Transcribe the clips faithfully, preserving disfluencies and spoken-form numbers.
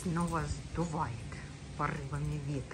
снова сдувает порывами ветра.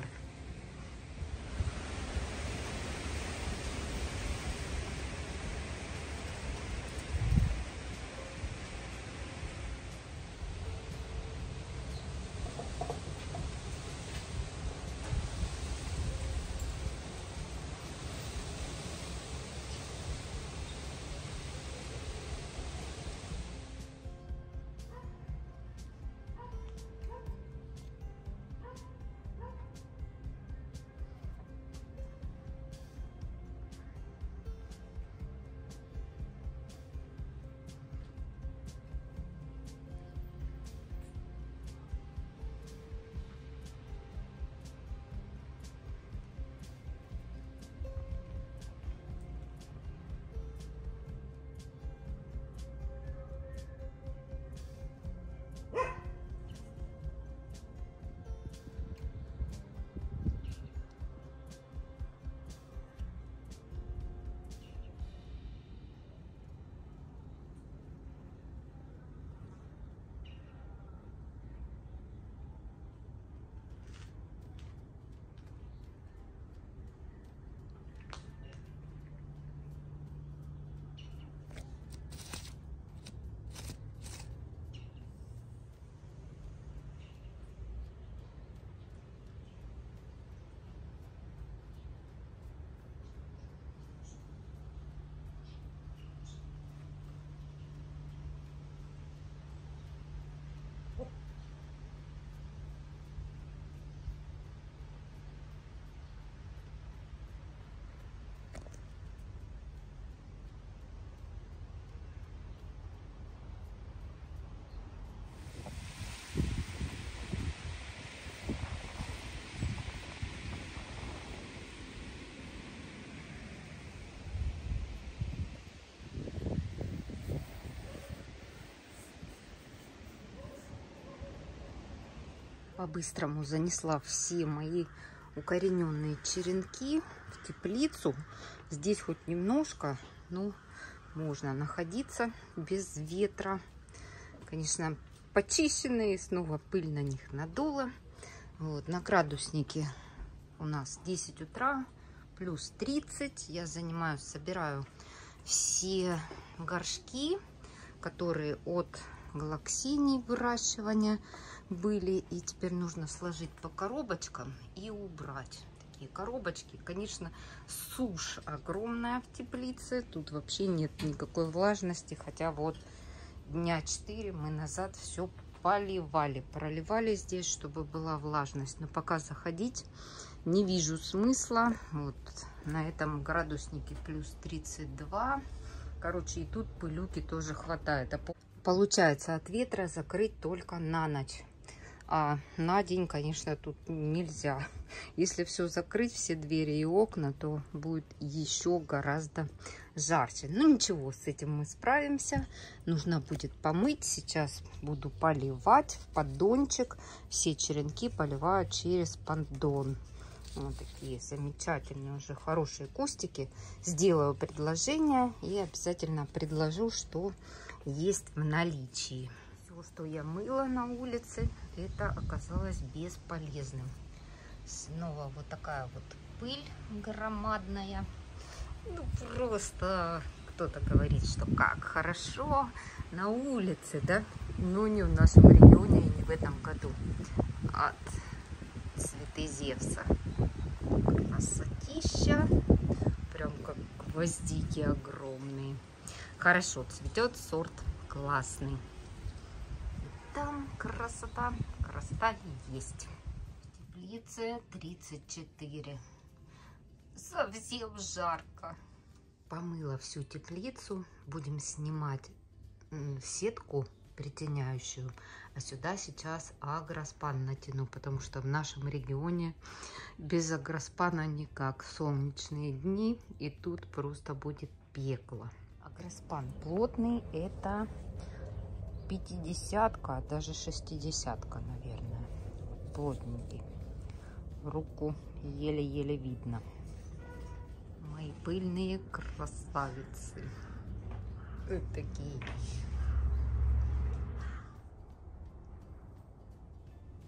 По-быстрому занесла все мои укорененные черенки в теплицу. Здесь хоть немножко, но можно находиться без ветра. Конечно, почищенные, снова пыль на них надула. Вот, на градуснике у нас десять утра, плюс тридцать. Я занимаюсь, собираю все горшки, которые от галаксинии выращивания были, и теперь нужно сложить по коробочкам и убрать такие коробочки. Конечно, сушь огромная в теплице, тут вообще нет никакой влажности, хотя вот дня четыре мы назад все поливали, проливали здесь, чтобы была влажность, но пока заходить не вижу смысла. Вот на этом градуснике плюс тридцать два, короче, и тут пылюки тоже хватает. А получается от ветра закрыть только на ночь. А на день, конечно, тут нельзя. Если все закрыть, все двери и окна, то будет еще гораздо жарче. Ну ничего, с этим мы справимся. Нужно будет помыть. Сейчас буду поливать в поддончик. Все черенки поливаю через поддон. Вот такие замечательные, уже хорошие кустики. Сделаю предложение и обязательно предложу, что есть в наличии. Что я мыла на улице, это оказалось бесполезным. Снова вот такая вот пыль громадная. Ну просто кто-то говорит, что как хорошо на улице, да? Но не в нашем регионе и не в этом году. От цветы Зевса. Красотища. Прям как гвоздики огромные. Хорошо цветет, сорт классный. Там красота, красота есть. В теплице тридцать четыре. Совсем жарко. Помыла всю теплицу. Будем снимать сетку притеняющую. А сюда сейчас агроспан натяну, потому что в нашем регионе без агроспана никак. Солнечные дни, и тут просто будет пекло. Агроспан плотный, это пятидесятка, даже шестидесятка, наверное. Плотненький. Руку еле-еле видно. Мои пыльные красавицы. Вот такие.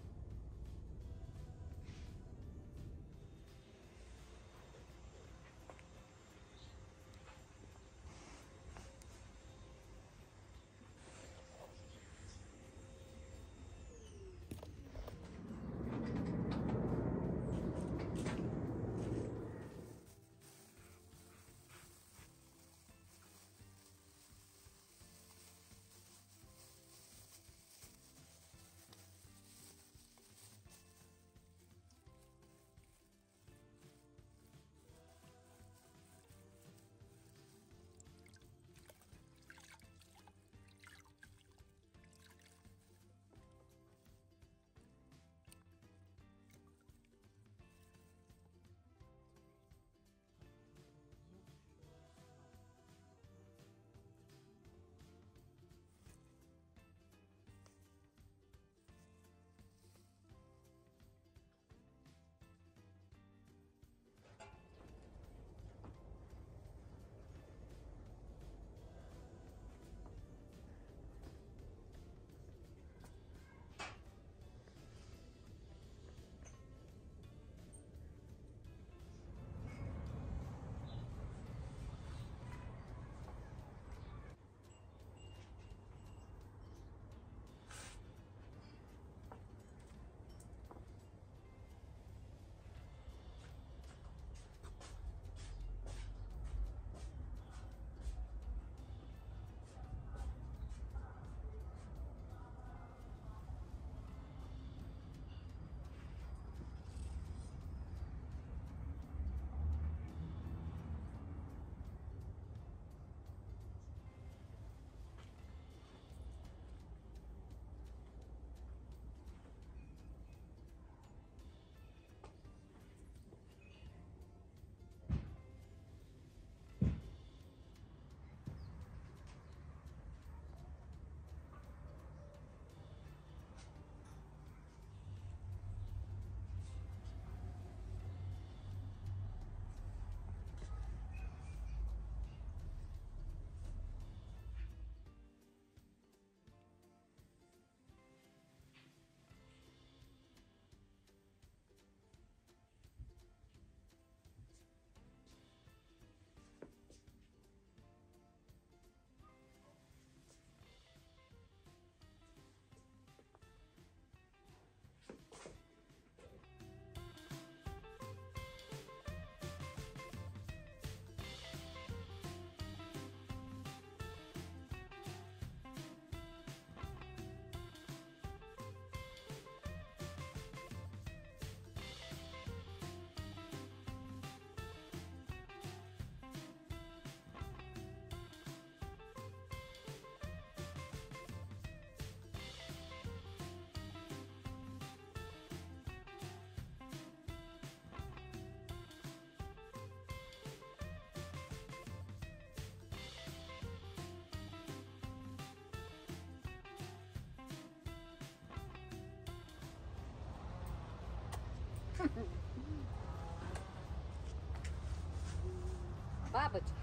Бабочка.